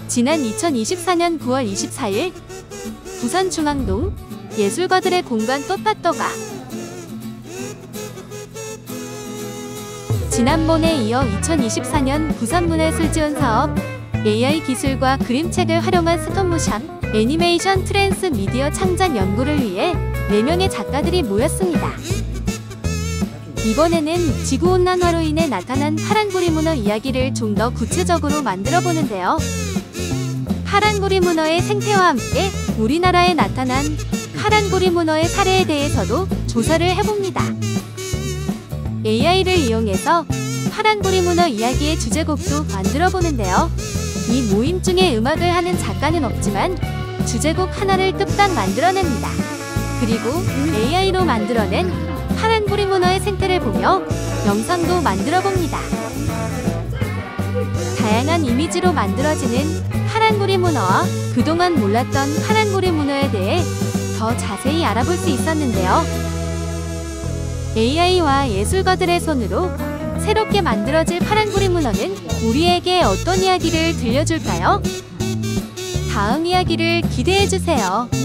지난 2024년 9월 24일 부산중앙동 예술가들의 공간 또빠또가 지난번에 이어 2024년 부산문화예술지원사업 AI 기술과 그림책을 활용한 스톱모션 애니메이션 트랜스 미디어 창작 연구를 위해 4명의 작가들이 모였습니다. 이번에는 지구온난화로 인해 나타난 파란고리 문어 이야기를 좀 더 구체적으로 만들어 보는데요. 파란고리 문어의 생태와 함께 우리나라에 나타난 파란고리 문어의 사례에 대해서도 조사를 해봅니다. AI를 이용해서 파란고리 문어 이야기의 주제곡도 만들어 보는데요. 이 모임 중에 음악을 하는 작가는 없지만 주제곡 하나를 뚝딱 만들어냅니다. 그리고 AI로 만들어낸 파란고리 문어의 생태를 보며 영상도 만들어 봅니다. 다양한 이미지로 만들어지는 파란고리 문어와 그동안 몰랐던 파란고리 문어에 대해 더 자세히 알아볼 수 있었는데요. AI와 예술가들의 손으로 새롭게 만들어질 파란고리 문어는 우리에게 어떤 이야기를 들려줄까요? 다음 이야기를 기대해주세요.